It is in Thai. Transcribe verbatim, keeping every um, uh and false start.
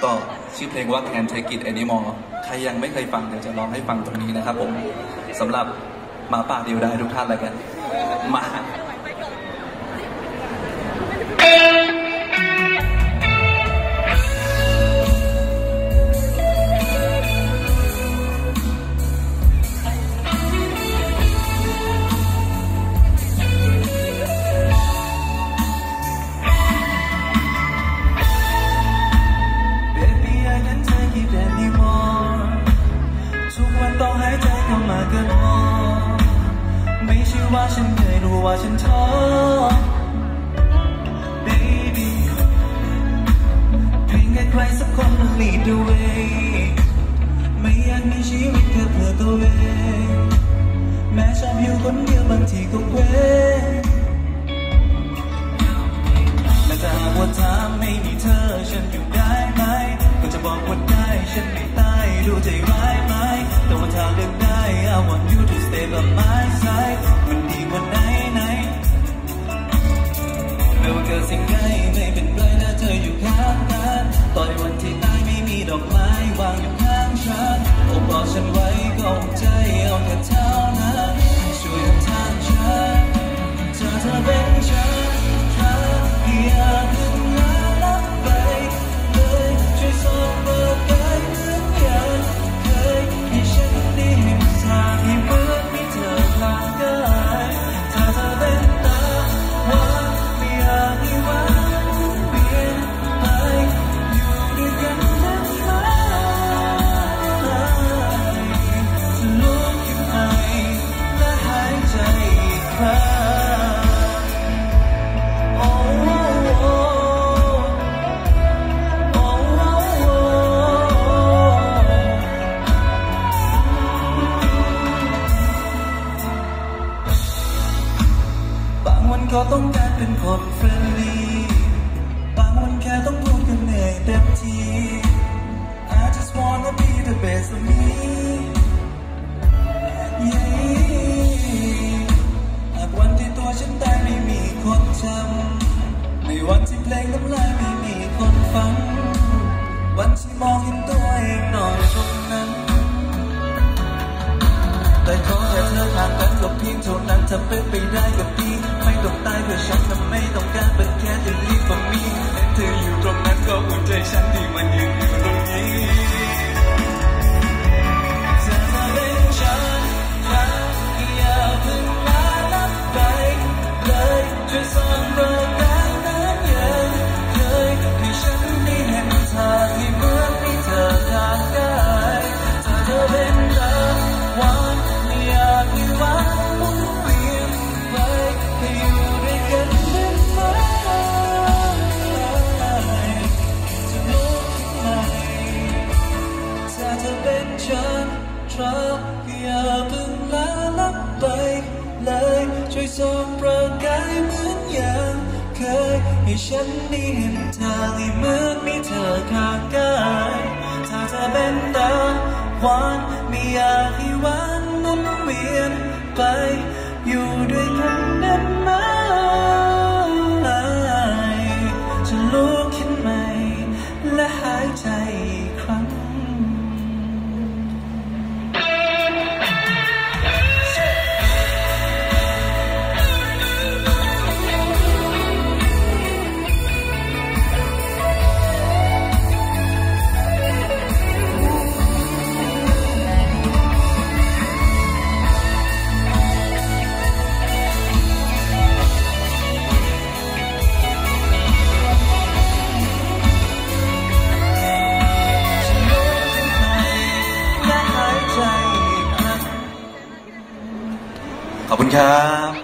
ก็ชื่อเพลงว่า Can't Take It Anymore ใครยังไม่เคยฟังเดี๋ยวจะร้องให้ฟังตรงนี้นะครับผมสำหรับหมาป่าเดียวได้ทุกท่านแล้วกันมา ไม่ใช่ว่าฉันเหนื่อยหรือว่าฉันท้อ Baby เพียงแค่ใครสักคนมา lead the way ไม่อยากมีชีวิตแค่เพื่อตัวเองแม้ชอบอยู่คนเดียวบางทีก็เว้และถ้าหากว่าถามไม่มีเธอฉันอยู่ได้ไหมก็จะบอกว่าได้ฉันไม่ตายดูใจร้ายไหมแต่ว่าถ้าเลือกได้ I want you to stay by my side มันดีกว่าไหนไหนไม่ว่าเกิดสิ่งใดไม่เป็นไรถ้าเธออยู่ข้างกันต่อในวันที่ตายไม่มีดอกไม้วางอยู่ข้างฉันโอบกอดฉันไว้ก็อุ่นใจเอาแค่เท่านั้นให้ช่วยทางฉันเธอเธอเป็นฉันเธออยากขึ้นมาลับไปเลยช่วยส่องเปิดใจเหมือนอย่างเคยให้ฉันได้เห็นทางที่เหมือนมีเธอข้างกายถ้าเธอเป็นตาวันไม่อยากให้วันเปลี่ยนไปอยู่ด้วยกันได้ไหมจะลุกขึ้นไปและหายใจอีกครั้งก็ต้องการเป็นคนเฟรนลี่บางวันแค่ต้องพูดกันเหนื่อยเต็มที I just wanna be the best of me yeah หากวันที่ตัวฉันตายไม่มีคนจำในวันที่เพลงน้ำลายไม่มีคนฟังวันที่มองเห็นตัวเองน้อยตรงนั้นแต่ขอแค่เธอผ่านกันก็เพียงเท่านั้นถ้าเป็นไปได้ก็ดีไม่ต้องตายเพื่อฉันทำไม่ต้องการเป็นแค่จะรีบกว่ามีเธออยู่ตรงนั้นก็อุ่นใจฉันที่มันยืนอยู่ตรงนี้เธอจะเป็นฉันนะอย่าเพิ่งลาลับไปเลยช่วยส่องเปิดใจนั้นยังเคยให้ฉันได้เห็นทางที่เหมือนมีเธอข้างกายเธอจะเป็นตะวันไม่อยากให้วันหมุนเวียนไปให้อยู่ด้วยกันได้ไหมจะลุกขึ้นมาถ้าเธอเป็นฉันครับอย่าเพิ่งลาลับไปเลยช่วยส่องประกายเหมือนอย่างเคยให้ฉันได้เห็นทางให้เหมือนมีเธอข้างกายถ้าเธอเป็นตะวันไม่อยากให้วันหมุนเวียนไปอยู่ด้วยกันได้ไหมจะลุกขึ้นใหม่และหายใจอีกครั้งขอบคุณครับ